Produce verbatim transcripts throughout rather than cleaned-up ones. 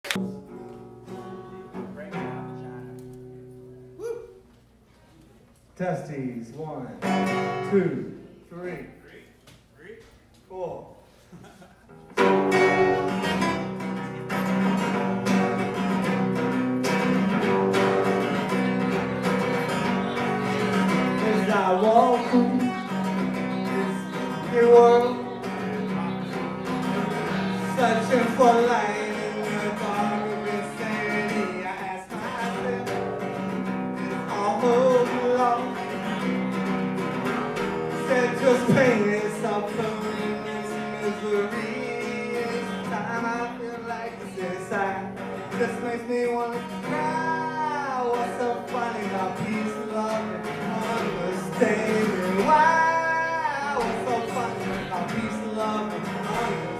Testes, one, two, three, four. As I walk through the world, searching for light in the dark of insanity, I ask myself, is all hope lost? Said just pain and suffering and misery. Each time I feel like it's inside, just makes me want to cry. What's so funny about peace, love, and understanding? Why? What's so funny about peace, love, and understanding?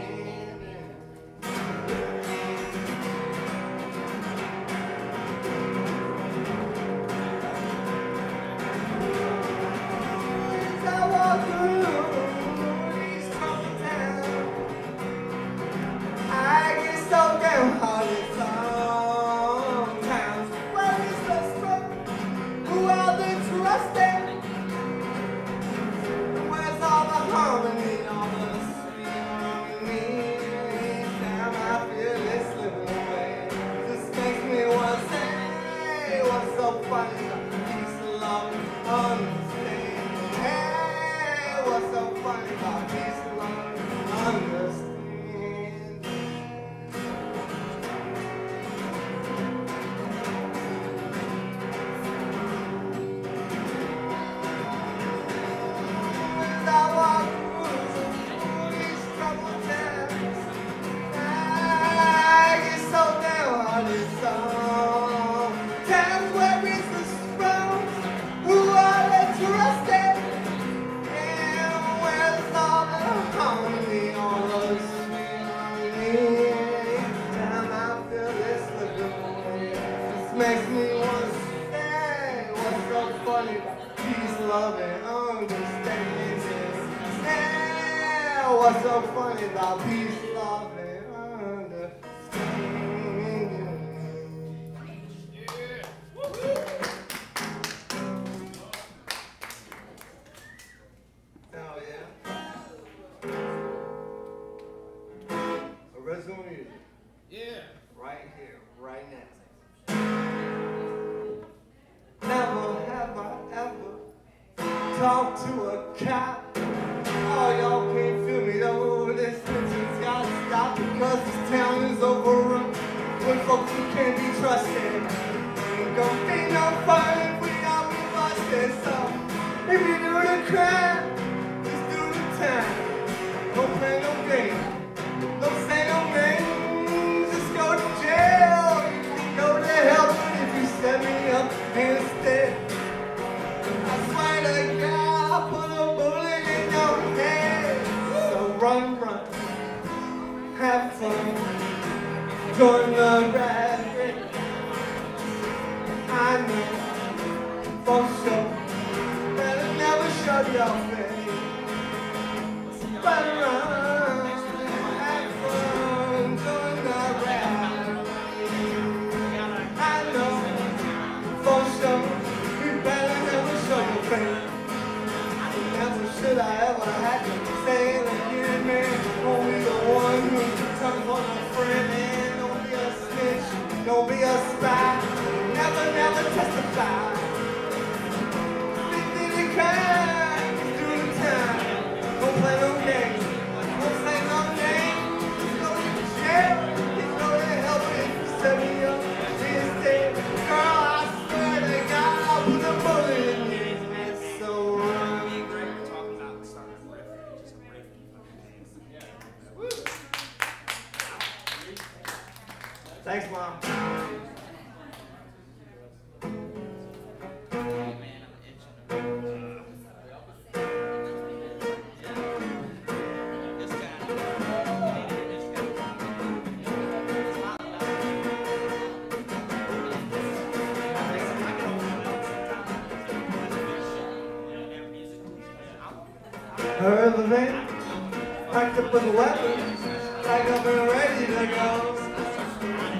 Makes me want to say what's so funny about peace, love, and understanding. Yeah, what's so funny about peace, love, and understanding. Yeah. Hell yeah. Original music. Yeah. Right here, right now. Never have I ever talked to a cop. Oh, y'all can't feel me though. This tension's gotta stop because this town is overrun with folks who can't be trusted. Ain't gonna be no fun if we all be busted. So if you do the crime, just do the time. Don't play no game. Don't say no names. Just go to jail. You can go to hell, but if you set me up instead, I swear to God, I'll put a bullet in your head. So run, run, have fun, join the racket. I know, for sure, better never show your face. Better run, have fun, join the racket. I know, for sure, you better never show your face. Never should I ever had to say it again, man. Only the one who turns on a friend, and don't be a snitch, don't be a spy. Never, never testify. Think that it can, just do the time. Don't play no games, don't say no names. Just go to jail, just go to hell, but if you set me up, instead, girl, I swear to God, I'll put a bullet in you. It's so wrong. Thanks, Mom. Heard the man, packed up with a weapon, like I've been ready to go.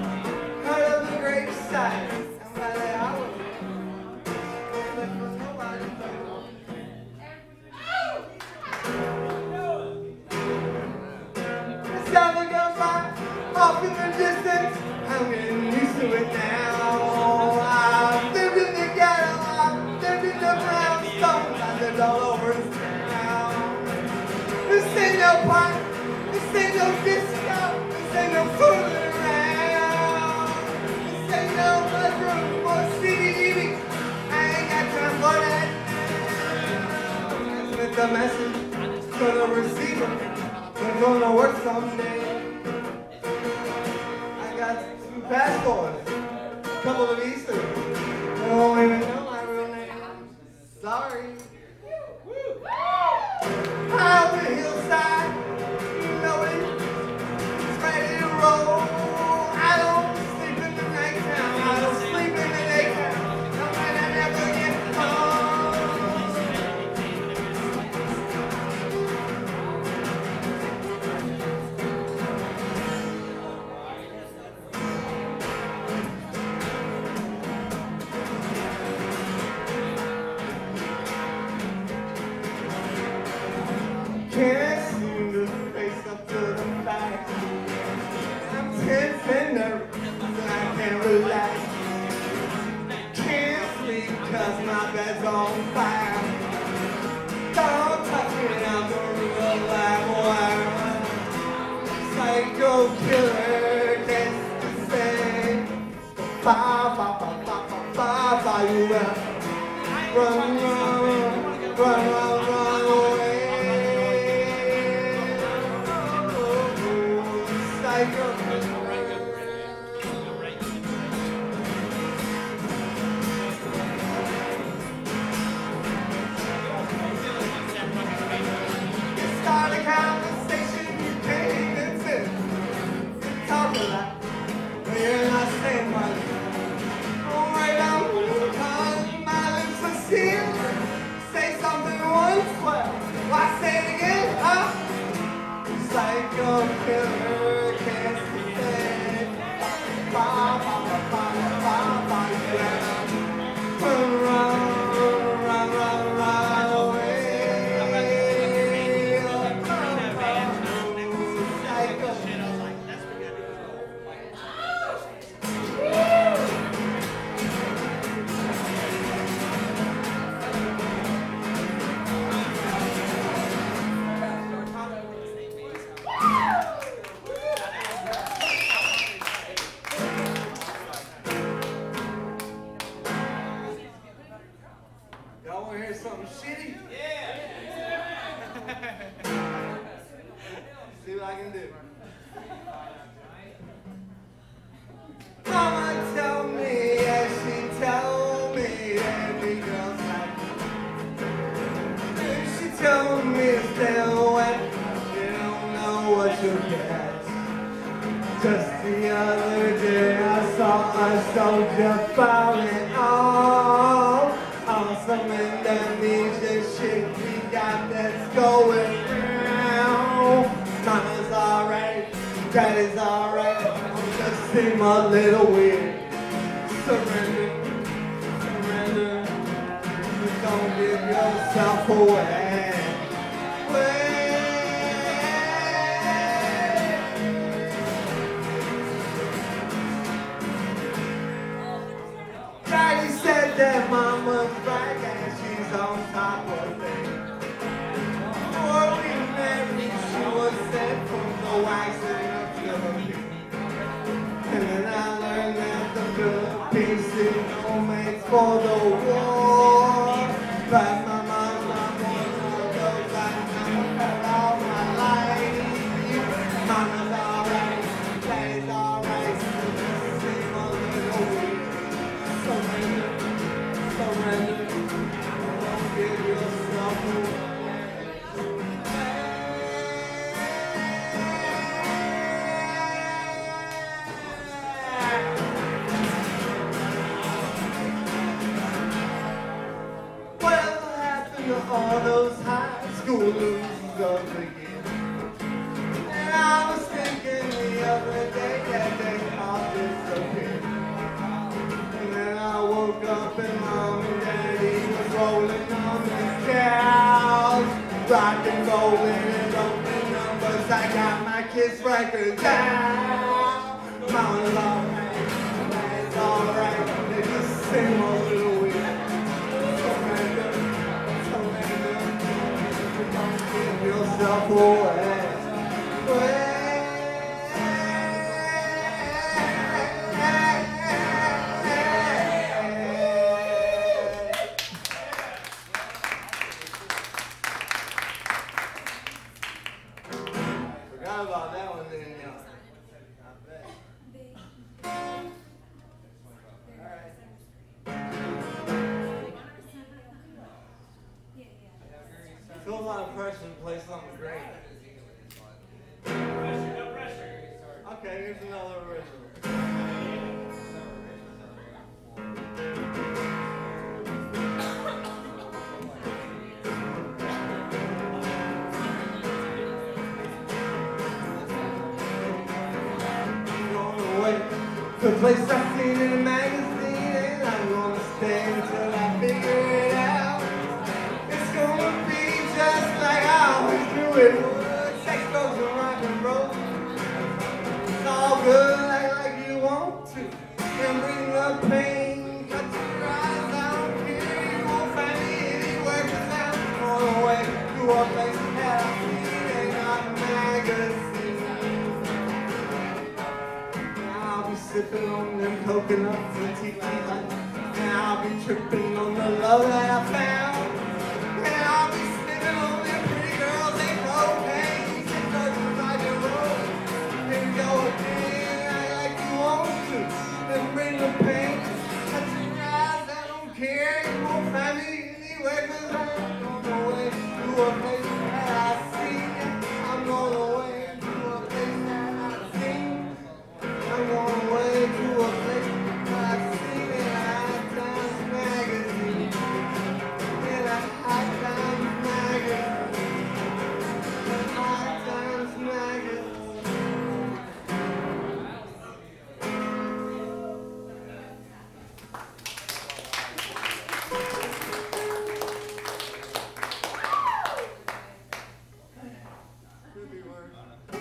the distance, I'm getting used to it now. I've lived in the ghetto, I've lived in the brownstones, I've lived all over town. This ain't no pipe, this ain't no disco, this ain't no fooling around. This ain't no mudroom or C D T V, I ain't got time for that. Transmit the message to the receiver. We're gonna work someday. I got two passports, a couple of visas. I don't even know my real name. Sorry. Out the hillside, you know it. It's ready to roll. I don't sleep in the nighttime. I don't sleep in the daytime. No man, I never get home. Can't seem to face up to the fact. I'm tense and nervous and I can't relax. Can't sleep cause my bed's on fire. Don't touch me, I'm gonna real live wire. Psycho killer, that's to say. Ba ba ba ba ba ba ba you run, run, run, run, run, run away. Start a conversation you can't even sit. You talk a lot, but you're not saying much. Oh, right now, cause my lips are sealed. Say something once, well, why say it again, huh? Psycho killer, can't say. Ba ba ba ba ba ba yeah. Run, run, run, run, run away. Psycho. Y'all wanna hear something shitty? Yeah! See what I can do. Mama told me, yeah, she told me that the girls like me. And she told me to stay away. You don't know what you'll get. Just the other day I saw a soldier falling off. Some Indonesia shit we got that's going round. Mama's alright, daddy's alright. I'm just seem a little weird. Surrender, surrender. You don't give yourself away. Daddy said that mama's right and she's on top of things. Before we married, she was sent from the waxing of Philippines. And then I learned that the Philippines is no made for the war. But my mama, one of those I never had all my life. Mama's alright, daddy's alright, so just seem a little weird. Surrender, surrender, don't give yourself away. Whatever happened to all those high school losers of the year? And I was thinking the other day that they all disappeared. I woke up and mom and daddy was rolling on the couch, rock and rolling and rolling numbers. I got my kids records down. pressure to play something great. No pressure, no pressure. Okay, here's another original. The place I've seen in a magazine, and I'm gonna stay until I figure it out. It's gonna be just like I always knew it would. Sex, drugs, and rock and roll. It's all good, like, like you want to. And bring the pain, cut your eyes out here. You won't find me anywhere, 'cause I'm on the way to a place that I've seen in a magazine. Sipping on them coconuts and tequila, and I'll be tripping on the love that I found, and I'll be sniffing on them pretty girls and cocaine, and drugs and rock and roll, and go again like you want to, and bring the pain, touch your eyes, I don't care, you won't find me anywhere, 'cause I'm on the way to a place that I see, I'm on the way to a place that I see, I'm on the way to a place I've seen in a High Times magazine. In a High Times magazine. A High Times magazine. Could be worse.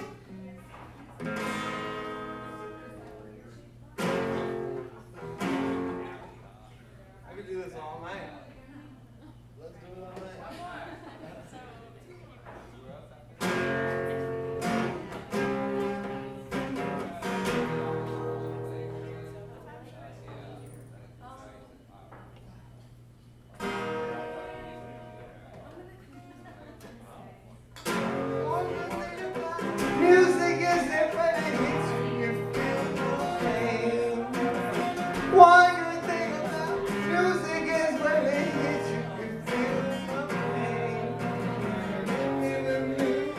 I could do this all night. Let's do it all night. Music is it when it hits you, you feel no pain. One good thing about music is when it hits you, you feel no pain. Hit me with music,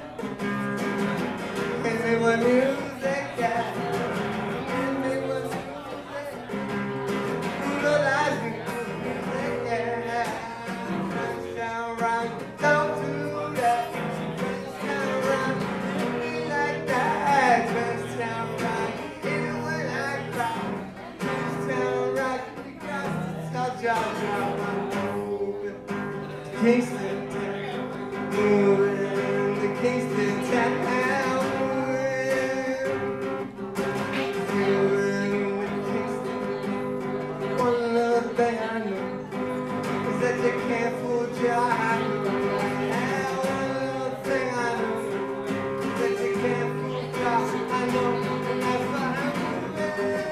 hit me with music, yeah. Hit me with music, brutalize me with music, yeah. French down right, don't do that. French down right, hit me like that. French down right, hit it when I cry. Kingston town, moving to Kingston town, moving to Kingston. One little thing I know is that you can't fool your eye. One little thing I know is that you can't fool your eye. I know, and that's why I'm moving.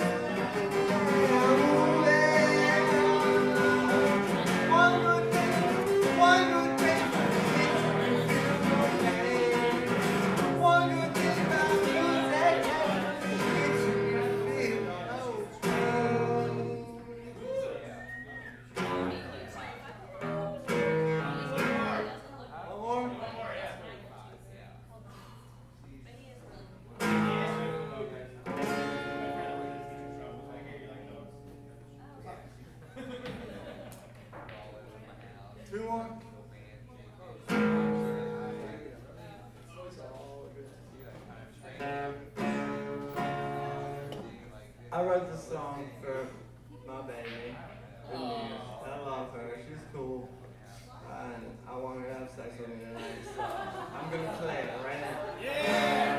Two more. I wrote this song for my baby. I love her. She's cool. And I want her to have sex with me tonight. So I'm going to play it right now. Yeah!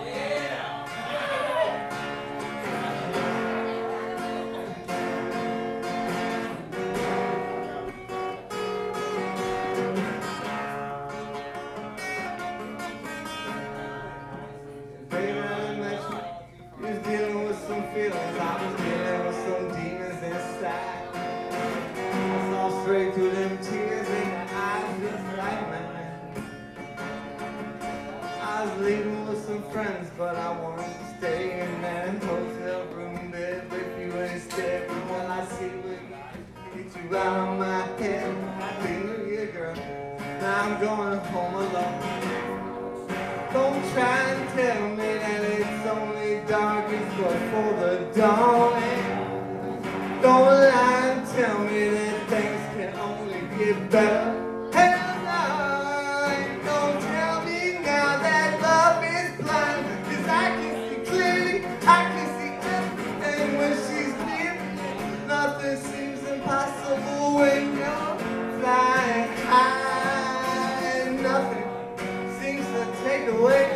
Feelings, I was dealing with some demons inside. I saw straight through them tears in her eyes just like mine. I was leaving with some friends, but I wanted to stay in that hotel room bed with you instead. But when I see what get you out of my head, Happy New Year, girl. Now I'm going before the dawn. Don't lie and tell me that things can only get better. Hell no, don't tell me now that love is blind. 'Cause I can see clearly, I can see everything when she's near me. Nothing seems impossible when you're flying high. Nothing seems to take away.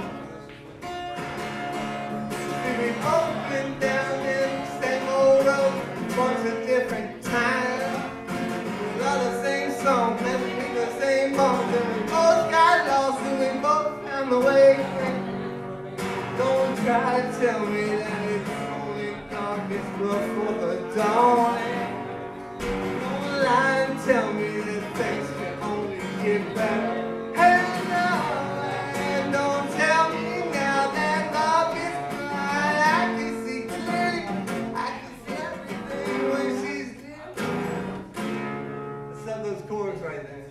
We've both been down in the same old road, bunch of different times. A lot of same songs, never be the same bones. And we both got lost and we both found the way. Don't try to tell me that it's only darkest before the dawn. Don't lie and tell me that things can only get better. Hey, no, and don't tell me now that love is blind. I can see clearly, I can see everything when she's there. Let's have those chords right there.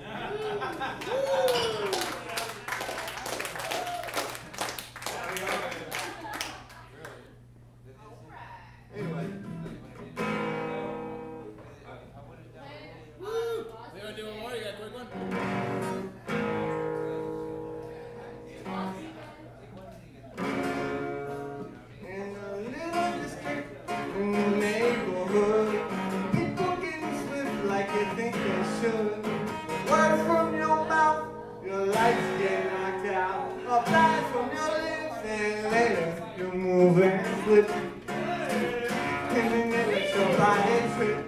Anyway. We gonna do one more? You got a quick one? In a little district in the neighborhood, people getting swift like you think they should. Word from your mouth, your lights get knocked out. A flash from your lips, and later you move and slip. And then you let your body trip.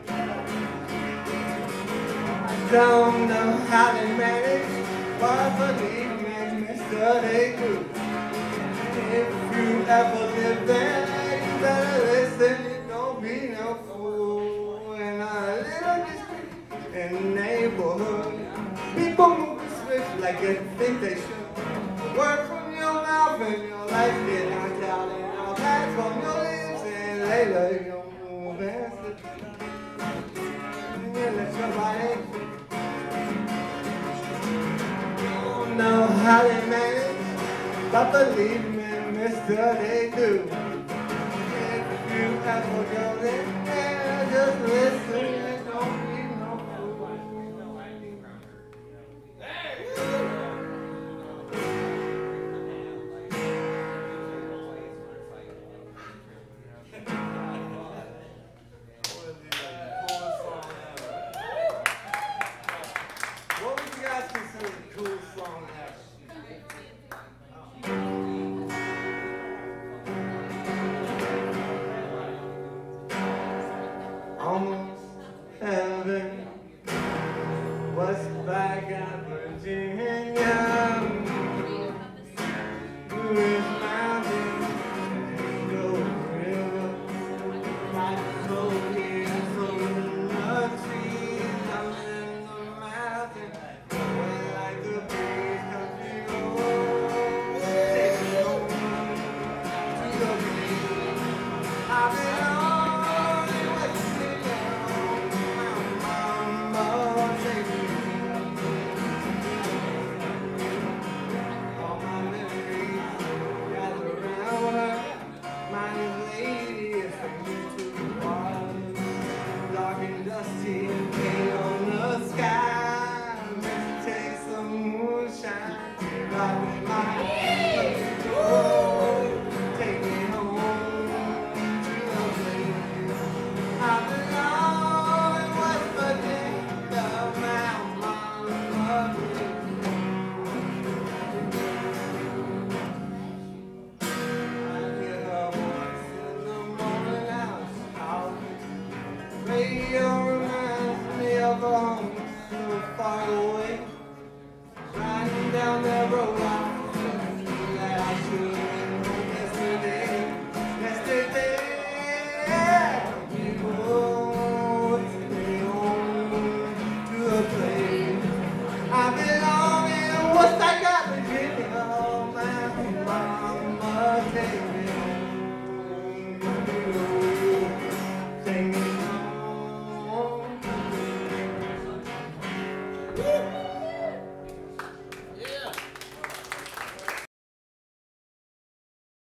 I don't know how they manage, but believe me, mister, they do. If you ever live there, you better listen, you don't be no fool. In a little district, in a neighborhood, people move swift like you think they should. Word from your mouth and your life get knocked out, and all that from your lips, and later you move and slip. And you let your body trip. Don't know how they manage, but believe me, mister, they do. If you ever go there, just listen and don't be no fool. What would you guys consider the coolest song ever? Almost heaven, West Baghdad, Virginia, Blue Ridge Mountains, and Gold River, like smoking from the trees, I'm in the mountain, way like the breeze, country road, take me home to the beach. I've been dusty and paint on the sky. Makes me taste some moonshine. Rock me my oh, take me home to the place I belong in West Virginia, Mount Mama. I hear her voice in the morning hours, radio.